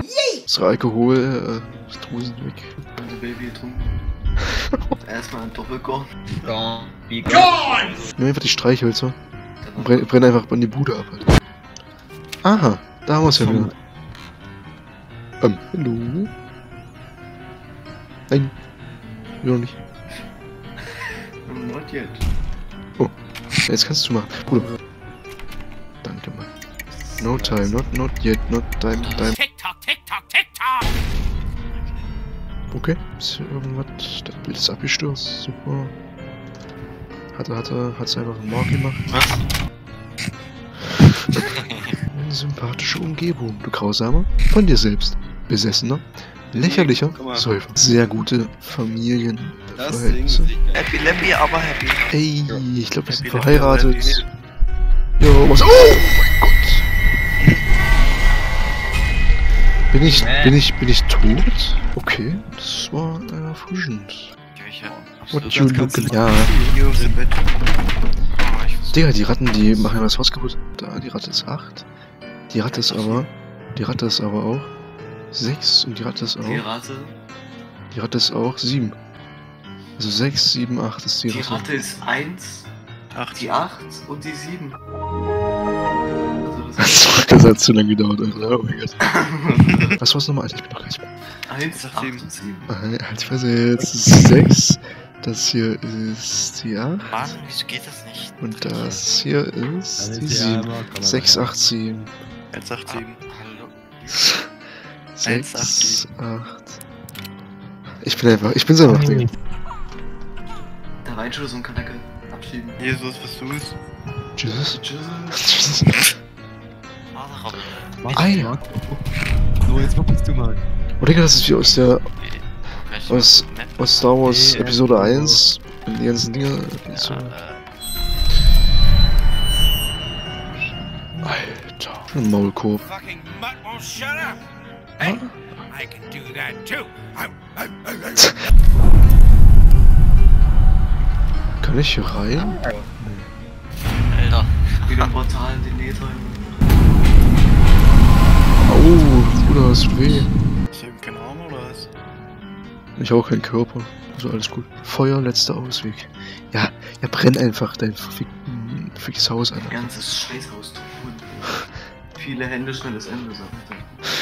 Das Alkohol, das Drusen weg. Also Baby getrunken. Erstmal ein Doppelkorn. Nimm einfach die Streichhölzer und brenn einfach an die Bude ab. Alter. Aha, da haben wir es ja wieder. Hallo? Nein. Wieder noch nicht. Not yet. Oh, jetzt kannst du machen. Bruder. Danke, Mann. No time, not yet, not time. TikTok, TikTok, TikTok! Okay, ist hier irgendwas? Das Bild ist abgestürzt. Super. Hat's einfach einen Mark gemacht. Was? Eine sympathische Umgebung, du Grausamer. Von dir selbst. Besessener. Lächerlicher Säufer. Sehr gute Familienverhältnisse. Happy Lambi, aber happy. Ey, ich glaube, wir sind verheiratet. Jo, was? Oh mein Gott! Bin ich tot? Okay, das war erfrischend. What you looking? Ja. Digga, die Ratten, die machen ja das Haus kaputt. Da, die Ratte ist 8. Die Ratte ist aber auch 6 und die Ratte ist auch. Die Ratte ist auch 7. Also 6, 7, 8 ist die Ratte. Die Ratte ist 1, 8. die 8 und die 7. Das hat zu lange gedauert, Alter. Oh mein Gott. Was war's nochmal? Alter, ich bin noch gleich. 1, 8 und 7. Halt, ich weiß jetzt, das ist 6. Das hier ist die 8. Mann, wieso geht das nicht? Und das hier ist die 7. 6, 8, 7. 1, 8, 7. Hallo. 6, 8. Ich bin so einfach, Digga. Da war schon so ein Kanacke. Abschieben. Jesus, was tust? Jesus. Tschüss. Ei. So, jetzt verpisst du mal. Oh Digga, das ist wie aus der... Aus Star Wars Episode 1. Und die ganzen Dinger. So. Alter. Ein Maulkorb. Kann ich hier rein? Alter. Wieder ein Portal in den Nether. Au, Bruder, hast du weh? Ist eben kein Arm oder was? Ich habe auch keinen Körper. Also alles gut. Feuer, letzter Ausweg. Ja, brenn einfach dein fickes Haus an. Ein ganzes Scheißhaus tun. Viele Hände, schnelles Ende, sagt er.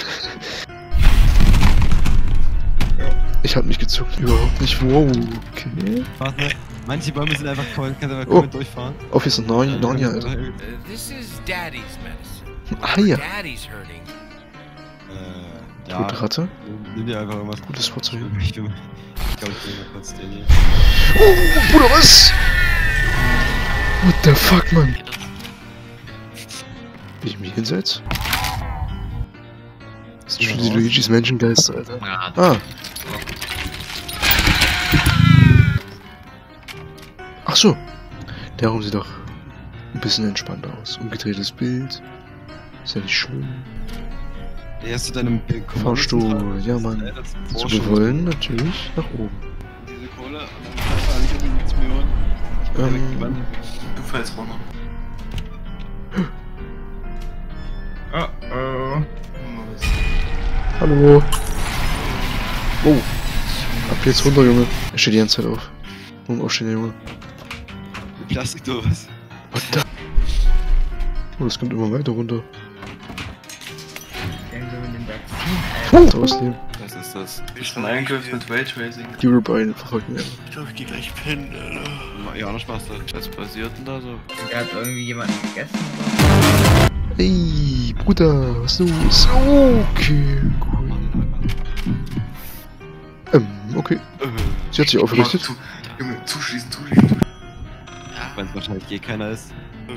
Ich hab nicht gezuckt, überhaupt nicht. Wow, okay. Warte, manche Bäume sind einfach voll, kannst einfach komplett durchfahren. Oh, hier ist ein Narnia, Alter. This is Daddy's medicine. Ah ja. Daddy's hurting. Tote Ratte. Nimm dir einfach irgendwas Gutes Fahrzeug. Ich glaube, ich nehme kurz den hier. Oh, Bruder, was? What the fuck, Mann? Wie ich mich hinsetze? Das sind schon die Luigi's Menschengeister, Alter. Ah. Ach so. Der Raum sieht doch ein bisschen entspannter aus. Umgedrehtes Bild. Ist ja nicht schlimm. Erst zu deinem Fahrstuhl, ja Mann. So, wir wollen natürlich nach oben. Diese Kohle, und dann ich irgendwie nichts mehr hören. Du fällst runter. Hallo. Oh. Ab jetzt runter, Junge. Er steht die ganze Zeit auf. Warum aufstehen, der Junge? Plastik oder was? What the? Oh, das kommt immer weiter runter. Ausnehmen. Was ist das? Ich bin eingriff mit Raytracing. Eurobein verfolgt mir. Ich glaube, ich geh gleich pennen, Alter. Ja, noch Spaß da. Was passiert denn da so? Hat irgendwie jemand gegessen? Ey, Bruder, was ist los? Okay, cool. Okay. Sie hat sich aufgerichtet. Junge, zuschließen. Wenn es wahrscheinlich keiner ist.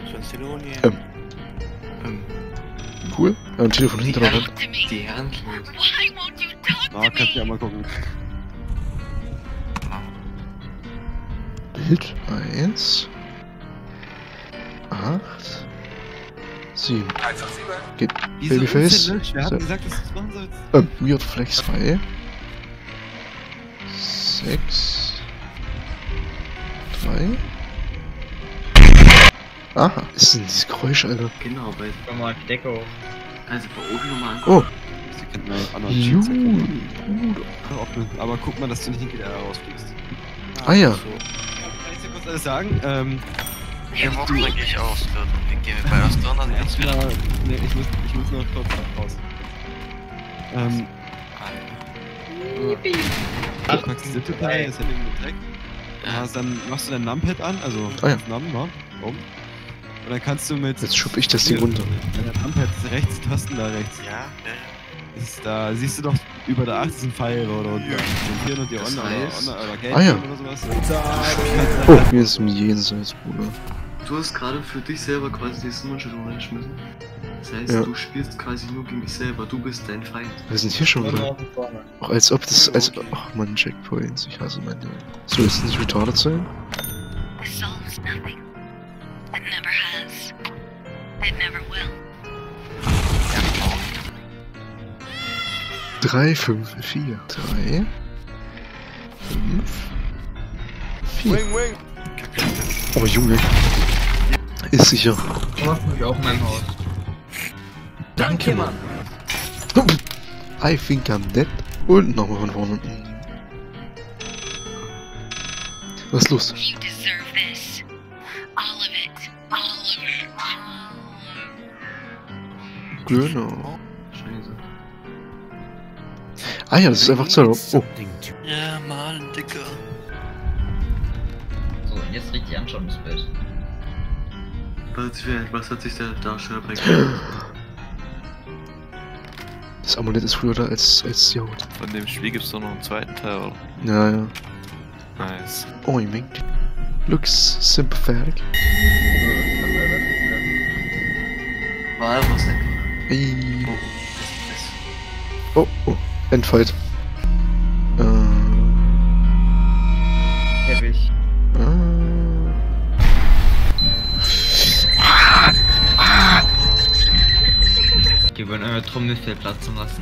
Cool. Ja, ein Telefon hinter der Wand. Die Herren klingelt. Kannst du ja mal gucken. Bild 1. 8. 7. Geht Babyface. Wir hatten gesagt, dass du es machen sollst. Weird Flex 2. 6. 3. Aha, ist denn dieses Geräusch, Alter? Kinderarbeit. Komm mal, Deko. Also bei Obi nochmal Oh, kennt man einen anderen Juhu, Schutz. Aber guck mal, dass du nicht in GDR rausfliegst. Ah ja. So. Kann ich dir kurz alles sagen? Ja, warum dann gehe ich aus? Dann gehen wir bei Ostern, dann geht's wieder. Ja, nee, ich muss noch kurz raus. Du packst diese Datei, das hält irgendwie Dreck. Dann machst du dein Numpad an, also Num, ne? Und dann kannst du mit... Jetzt schub ich das Ding runter. Der Numpad ist rechts, Tasten da rechts. Ja, Da siehst du doch über der 8 ist ein Pfeil oder hier und die On oder Game ja. oder sowas. Oh, hier ist im Jenseits, Bruder. Du hast gerade für dich selber quasi die Summon-Stellung reingeschmissen. Das heißt, du spielst quasi nur gegen dich selber, du bist dein Feind. Wir sind hier schon wieder. Auch als ob das, ach man, Checkpoints, ich hasse meine... Soll es nicht retarded sein? Solves nothing. It never has. It never will. 3, 5, 4. 3, 5, 4. Oh Junge. Ist sicher. Ich mach mich auch in meinem Haus. Danke, Mann. I think I'm dead. Und nochmal von vorne. Was ist los? You deserve this. All of it. All of it. Genau. Scheiße. Ah ja, das ist einfach zu. Oh. Ja, Mann, Dicker. So, und jetzt richtig anschauen, das Bild. Was hat sich der Darsteller bei gedacht? Das Amulett ist früher da als die Haut. Von dem Spiel gibt's doch noch einen zweiten Teil, oder? Ja, ja. Nice. Oh, you make looks sympathetic. War was einfach. Ey. Oh, oh. Endfight. Teppich. Die wollen eure Trommelfell platzen lassen.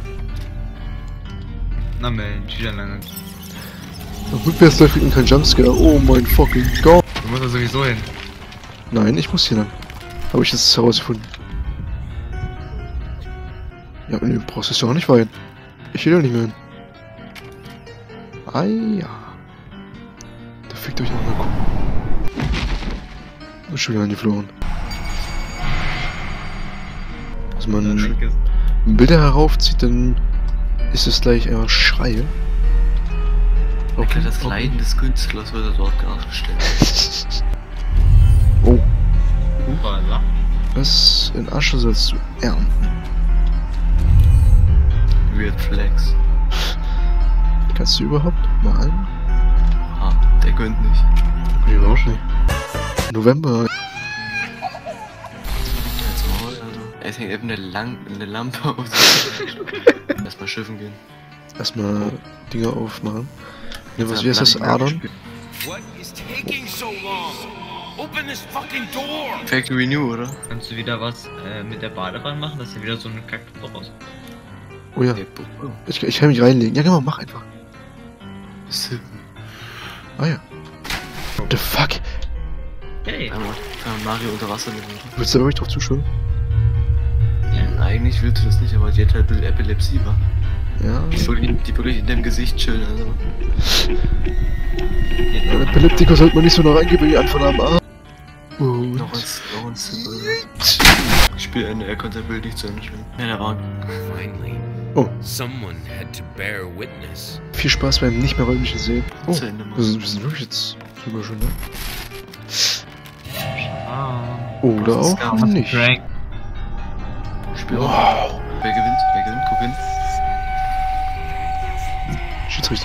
Na Mensch, wieder lange. Rückwärts läuft und kein Jumpscare. Oh mein fucking Gott. Du musst da sowieso hin. Nein, ich muss hier lang. Habe ich jetzt herausgefunden. Ja, nee, du brauchst es ja auch nicht weinen. Ich will ja nicht mehr hin. Ah ja. Da fickt euch auch mal gucken. Und schon wieder angeflogen. Also man Bilder heraufzieht, dann ist es gleich einfach Schreie. Okay, das Leiden des Künstlers wird dort dargestellt. Oh. Upala. Was in Asche sollst du ernten? Weird Flex. Kannst du überhaupt malen? Ah, der gönnt nicht. Nee, überhaupt nicht. November. Jetzt mal, Alter. Es hängt eben eine Lampe aus. Erstmal schiffen gehen. Erstmal Dinge aufmachen. Ne, was wie heißt das? Adern? What is taking so long? Open this fucking door! Factory New, oder? Kannst du wieder was mit der Badewanne machen, dass hier wieder so eine Kaktus raus. Oh ja. Ich kann mich reinlegen. Ja genau, mach einfach. Ah ja. What the fuck? Hey. Kann man Mario unter Wasser nehmen. Willst du da wirklich drauf zuschauen? Ja, eigentlich willst du das nicht, aber die hat halt ein bisschen Epilepsie, wa? Ja. Die wirklich in deinem Gesicht chillen, also. Ein Epileptiker sollte man nicht so noch reingeben, wie Anfang am Arm. Und Noch ein Simple. Spiel Ende, er konnte das Bild nicht zu Ende spielen. Ja, der war. Finally, oh, someone had to bear witness. viel Spaß beim nicht mehr räumlichen Sehen. Oh, Zu Ende, Mann. wir sind wirklich jetzt drüber schon, ne? Ah. Oder Das ist auch gar nicht. Prank. Spiel. Wow. Wer gewinnt? Wer gewinnt? Guck hin. Schiedsrichter.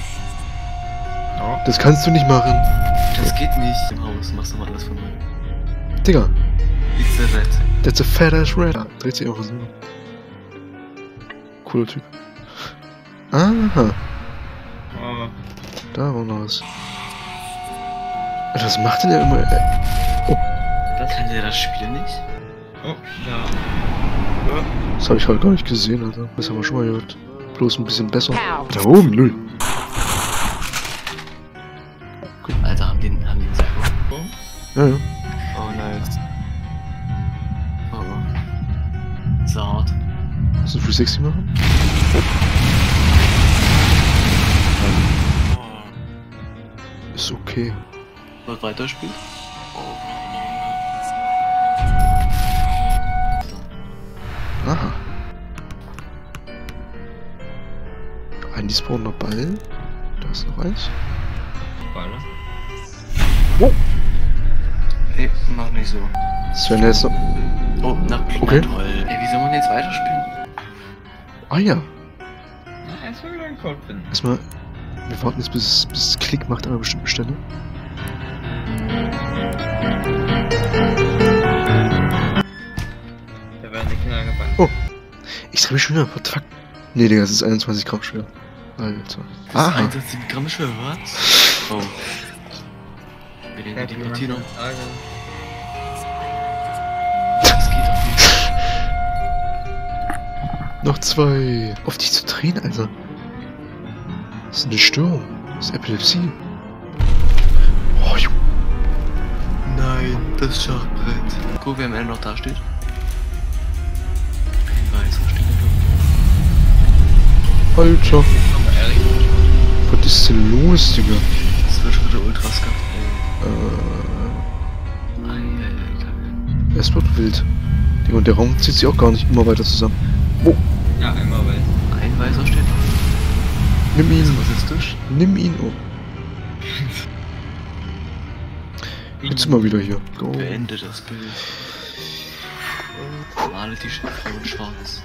Oh. Das kannst du nicht machen. Das geht nicht im Haus. Machst du mal alles von mir. Digga, It's a red. that's a fat ass red. Dreht sich auch so. Cooler Typ. Aha, Oh. da war noch was. Alter, was macht denn der immer? Das Kann der das Spiel nicht? Oh, ja. Das habe ich halt gar nicht gesehen, Alter. Das haben wir schon mal gehört. Bloß ein bisschen besser. Da oben, null. Alter, haben die einen Sack? Ja, ja. Oh, nice. Oh, oh. Zart. Das ist ein 360 machen? Ist okay. Was weiterspielt? Aha. Ein despawner Ball. Da ist noch eins. Baller. Oh! Ey, mach nicht so. Sven jetzt noch. Oh, na, okay. Toll. Ey, wie soll man jetzt weiterspielen? Ah ja. Na, erstmal wieder einen Code finden. Erstmal. Wir warten jetzt, bis es Klick macht an einer bestimmten Stelle. Da werden die Kinder gebannt. Oh! Ich drehe mich schon wieder. What the fuck? Nee, Digga, das ist 21 Gramm schwer. Alter. Das ist 21 Gramm schwer, was? Oh. Wir nehmen die Partie noch. Das geht auch nicht. Noch 2. Auf dich zu drehen, Alter. Das ist eine Störung. Das ist Epilepsie. Oh, Junge. Nein, das Schachbrett. Guck, wer am Ende noch da steht. Ein weißer steht da. Alter. Was ist denn los, Digga? Das wird schon wieder ultra skat, Es wird wild. Digga, und der Raum zieht sich auch gar nicht immer weiter zusammen. Oh. Ja, einmal weiß. Ein weißer steht noch. Nimm ihn. Was ist das? Nimm ihn. Oh. Jetzt sind wir wieder hier. Go. Beende das Bild. Male die Frau in schwarz.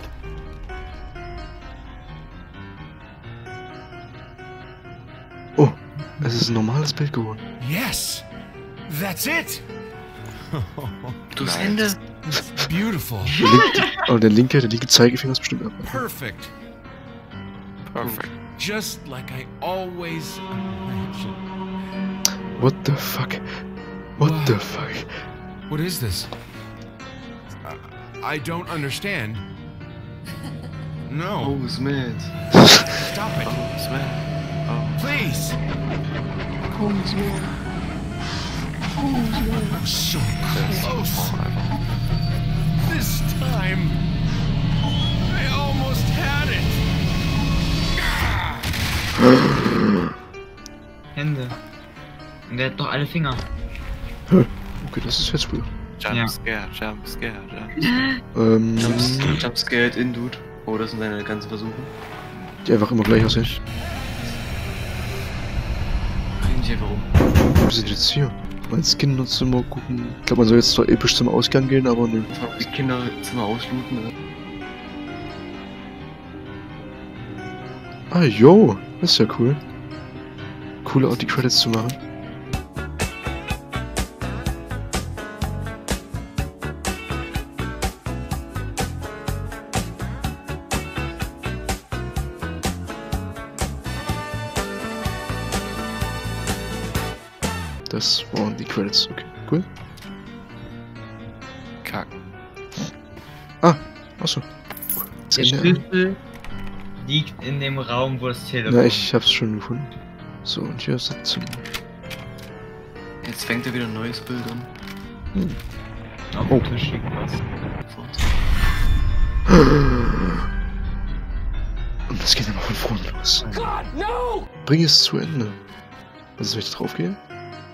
Oh, es ist ein normales Bild geworden. Yes! That's it! Durchs Ende. It's beautiful. Der linke Zeigefinger ist bestimmt ab. Perfect. Perfect. Just like I always imagined. What the fuck? What the fuck? What is this? I don't understand. No. Oh, Smith. Stop it. Oh, Smith. Oh. Please. Oh, Smith. Oh, so close. This time, I almost had it. Hände. Und der hat doch alle Finger. Okay, das ist jetzt wohl. Jump scare, jump scare, jump scare. Jump scared in, Dude. Oh, das sind deine ganzen Versuche. Die einfach immer gleich aussehen. Reden nicht einfach rum. Wir sind jetzt hier. Mein Kinderzimmer gucken. Ich glaube, man soll jetzt zwar episch zum Ausgang gehen, aber ne. Die Kinderzimmer auslooten. Ah, yo. Das ist ja cool. Coole Art, die Credits zu machen. Das waren die Credits. Okay, cool. Kacken. Ah, achso. Der Schlüssel liegt in dem Raum, wo das Telefon... Na, ich hab's schon gefunden. So, und hier ist das Zimmer. Jetzt fängt er wieder ein neues Bild an. Auf dem Tisch liegt was. Und das geht dann noch von vorne los. God, no! Bring es zu Ende. Was ist, wenn ich da drauf gehe?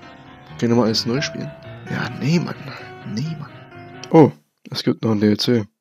Können wir mal alles neu spielen? Ja, nee, Mann. Nee, Mann. Oh, es gibt noch ein DLC.